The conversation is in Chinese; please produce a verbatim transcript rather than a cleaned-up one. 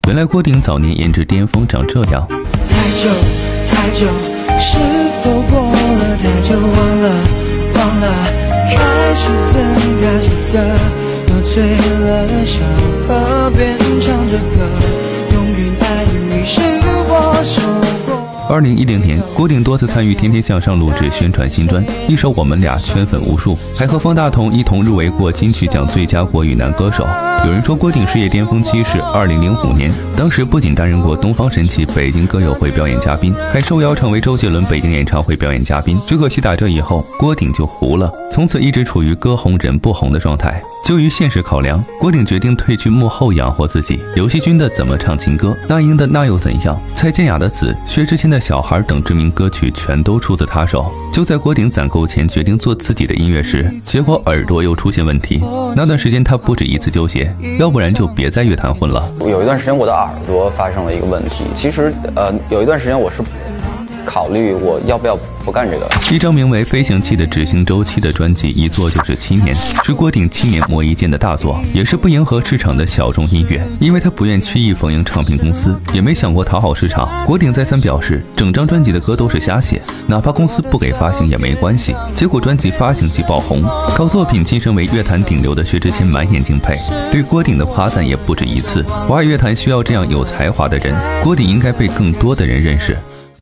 原来郭顶早年颜值巅峰长这样。 太久太久，是否过了太久？忘了忘了，开始怎样记得？喝醉了，小河边唱着歌，永远爱你是我说过。 二零一零年，郭顶多次参与《天天向上》录制宣传新专，一首《我们俩》圈粉无数，还和方大同一同入围过金曲奖最佳国语男歌手。有人说郭顶事业巅峰期是二零零五年，当时不仅担任过东方神起北京歌友会表演嘉宾，还受邀成为周杰伦北京演唱会表演嘉宾。只可惜打这以后，郭顶就糊了，从此一直处于歌红人不红的状态。就于现实考量，郭顶决定退居幕后养活自己。刘惜君的《怎么唱情歌》，那英的《那又怎样》，蔡健雅的《子》，薛之谦的《小孩》等知名歌曲全都出自他手。就在郭顶攒够钱决定做自己的音乐时，结果耳朵又出现问题。那段时间他不止一次纠结，要不然就别在乐坛混了。 有一段时间我的耳朵发生了一个问题，其实呃有一段时间我是考虑我要不要不干这个了。 一张名为《飞行器的执行周期》的专辑一做就是七年，是郭顶七年磨一剑的大作，也是不迎合市场的小众音乐。因为他不愿曲意逢迎唱片公司，也没想过讨好市场。郭顶再三表示，整张专辑的歌都是瞎写，哪怕公司不给发行也没关系。结果专辑发行即爆红，靠作品晋升为乐坛顶流的薛之谦满眼敬佩，对郭顶的夸赞也不止一次。华语乐坛需要这样有才华的人，郭顶应该被更多的人认识。